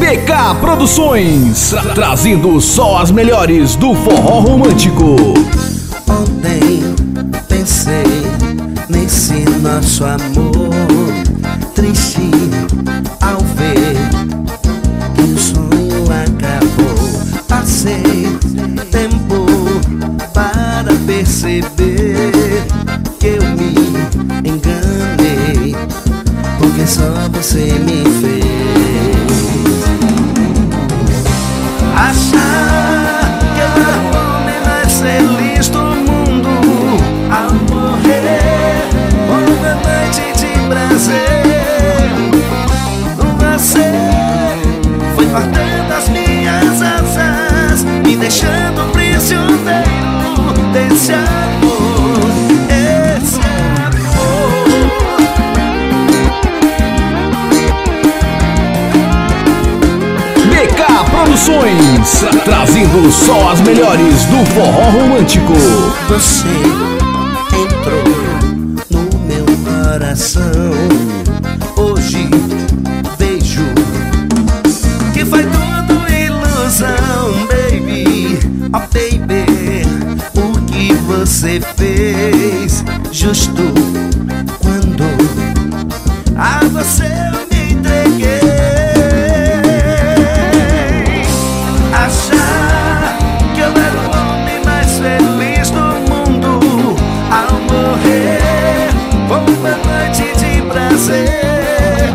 BK Produções, trazendo só as melhores do forró romântico. Ontem pensei nesse nosso amor, triste ao ver que o sonho acabou. Passei tempo para perceber que eu me enganei, porque só você me fez achar que eu era o homem mais feliz do mundo. Ao morrer, uma noite de prazer, você foi cortando as minhas asas, me deixando prisioneiro desse amor, esse amor. BK Produções, trazendo só as melhores do forró romântico. Você entrou no meu coração, hoje vejo que foi tudo ilusão, baby. Oh baby, o que você fez justo quando a você eu me entreguei. Achar que eu era o homem mais feliz do mundo. Ao morrer, uma noite de prazer,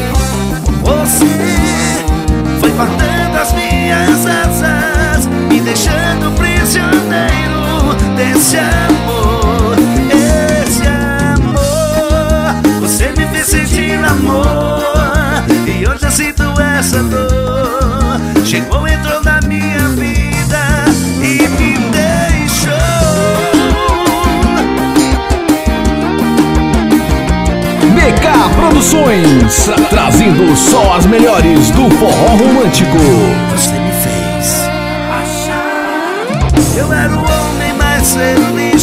você foi cortando as minhas asas, me deixando prisioneiro desse amor, esse amor. Você me fez sentir amor, e hoje eu sinto essa dor. Chegou, entrou na minha vida e me deixou. BK Produções, trazendo só as melhores do forró romântico. Você me fez achar que eu era o homem mais feliz